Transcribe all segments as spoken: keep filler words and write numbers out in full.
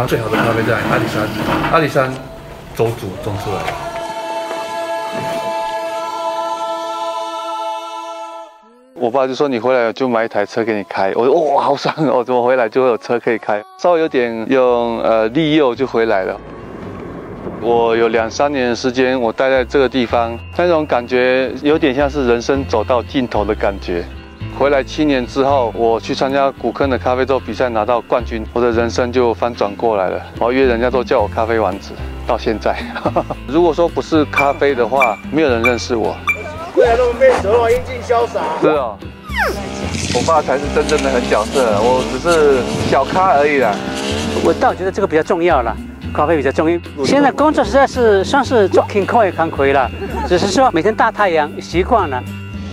它最好的咖啡在阿里山，阿里山州主种出来的。我爸就说你回来就买一台车给你开，我说哇好爽哦，怎么回来就会有车可以开？稍微有点用呃利诱就回来了。我有两三年的时间，我待在这个地方，那种感觉有点像是人生走到尽头的感觉。回来七年之后，我去参加古坑的咖啡豆比赛，拿到冠军，我的人生就翻转过来了。我约人家都叫我咖啡王子，到现在。如果说不是咖啡的话，没有人认识我。 对啊，那么妹子话英俊潇洒。 是哦，我爸才是真正的狠角色，我只是小咖而已啦。 我倒觉得这个比较重要了。 咖啡比较重要。现在工作实在是算是做勤快也扛亏了，只是说每天大太阳习惯了。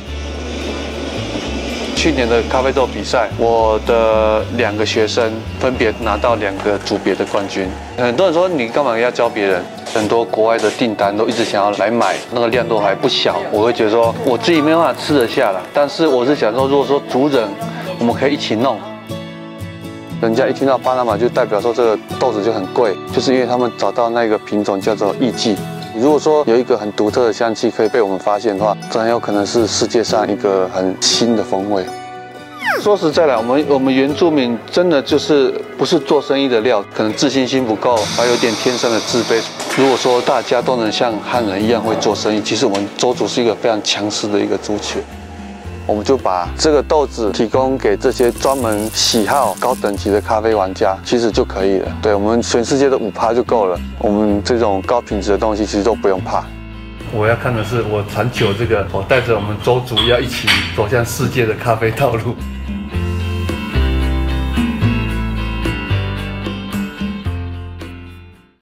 去年的咖啡豆比赛，我的两个学生分别拿到两个组别的冠军。很多人说你干嘛要教别人？很多国外的订单都一直想要来买，那个量都还不小。我会觉得说我自己没办法吃得下了，但是我是想说，如果说族人，我们可以一起弄。 人家一听到巴拿马，就代表说这个豆子就很贵，就是因为他们找到那个品种叫做艺妓。如果说有一个很独特的香气可以被我们发现的话，这很有可能是世界上一个很新的风味。说实在的，我们我们原住民真的就是不是做生意的料，可能自信心不够，还有点天生的自卑。如果说大家都能像汉人一样会做生意，其实我们邹族是一个非常强势的一个族群。 我们就把这个豆子提供给这些专门喜好高等级的咖啡玩家，其实就可以了。对我们全世界的五趴就够了。我们这种高品质的东西，其实都不用怕。我要看的是，我传球这个，我带着我们邹族要一起走向世界的咖啡道路。